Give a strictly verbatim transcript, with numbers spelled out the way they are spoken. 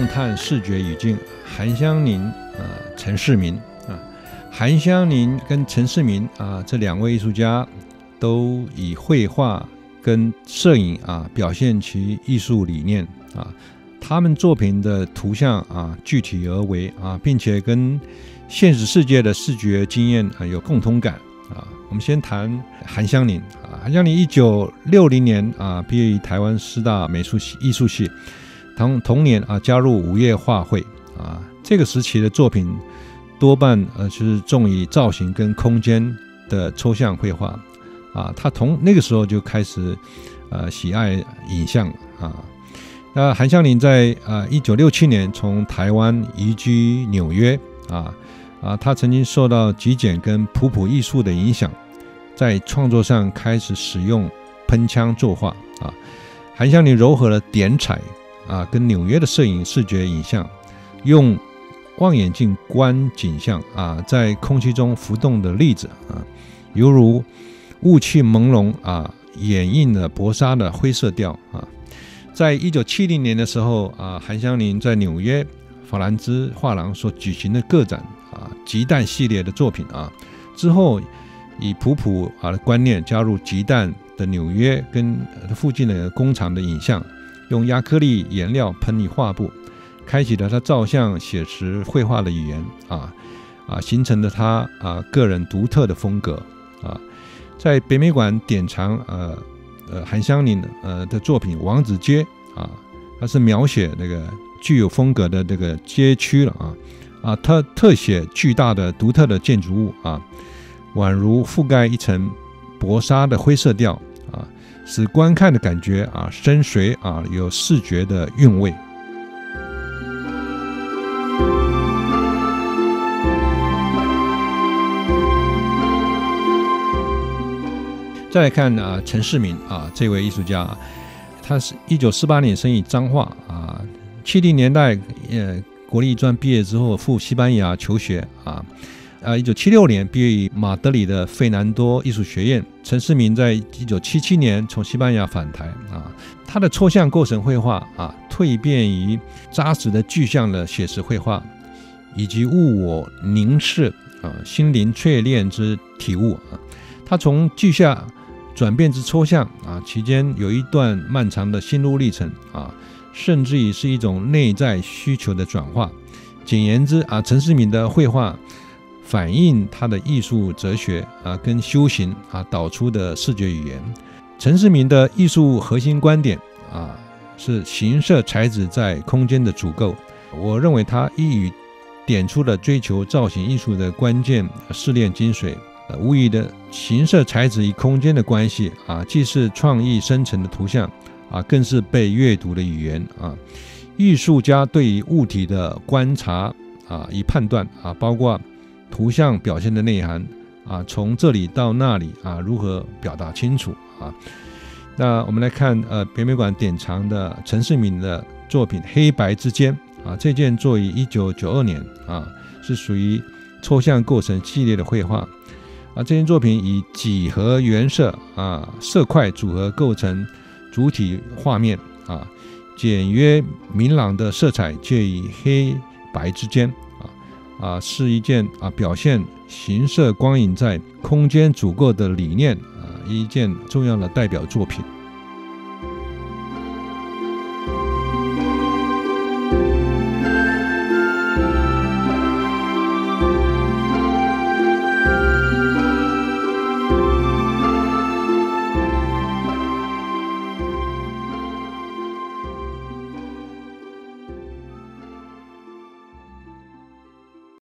探视觉语境，韩湘林、呃、陈世民啊。韩湘林跟陈世民啊这两位艺术家都以绘画跟摄影啊表现其艺术理念啊。他们作品的图像啊具体而为啊，并且跟现实世界的视觉经验啊有共同感啊。我们先谈韩湘林啊，韩湘林一九六零年啊毕业于台湾师大美术系艺术系，同同年啊加入五月画会啊。这个时期的作品多半呃就是重于造型跟空间的抽象绘画啊。他从那个时候就开始呃喜爱影像啊。那韩湘林在呃一九六七年从台湾移居纽约啊。啊，他曾经受到极简跟普普艺术的影响，在创作上开始使用喷枪作画啊。韩湘林糅合了点彩啊跟纽约的摄影视觉影像，用望远镜观景象啊，在空气中浮动的粒子啊，犹如雾气朦胧啊，掩映了薄纱的灰色调啊。在一九七零年的时候啊，韩湘林在纽约法兰兹画廊所举行的个展啊，极蛋系列的作品啊，之后以普普啊的观念加入极蛋的纽约跟附近的工厂的影像，用亚克力颜料喷以画布，开启了他照相写实绘画的语言啊啊，形成了他啊个人独特的风格啊。在北美馆典藏呃呃韩湘林呃的作品《王子街》啊，它是描写那个具有风格的这个街区了啊。啊，特特写巨大的独特的建筑物啊，宛如覆盖一层薄纱的灰色调啊，使观看的感觉啊深邃啊，有视觉的韵味。再来看啊，陈世民啊，这位艺术家，他是一九四八年生于彰化啊，七零年代呃。国立艺专毕业之后赴西班牙求学啊，呃，一九七六年毕业于马德里的费南多艺术学院。陈世民在一九七七年从西班牙返台啊，他的抽象构成绘画啊，蜕变于扎实的具象的写实绘画，以及物我凝视啊，心灵淬炼之体悟啊。他从具象转变之抽象啊，期间有一段漫长的心路历程啊。甚至于是一种内在需求的转化。简言之啊，陈世民的绘画反映他的艺术哲学啊跟修行啊导出的视觉语言。陈世民的艺术核心观点啊是形色材质在空间的组构。我认为他一语点出了追求造型艺术的关键试炼精髓。无疑的，形色材质与空间的关系啊，既是创意生成的图像啊，更是被阅读的语言啊。艺术家对于物体的观察啊与判断啊，包括图像表现的内涵啊，从这里到那里啊，如何表达清楚啊？那我们来看呃北美馆典藏的陈世民的作品《黑白之间》啊，这件作于一九九二年啊，是属于抽象构成系列的绘画啊。这件作品以几何原色啊色块组合构成主体画面啊，简约明朗的色彩介于黑白之间啊啊，是一件啊表现形色光影在空间组构的理念啊一件重要的代表作品。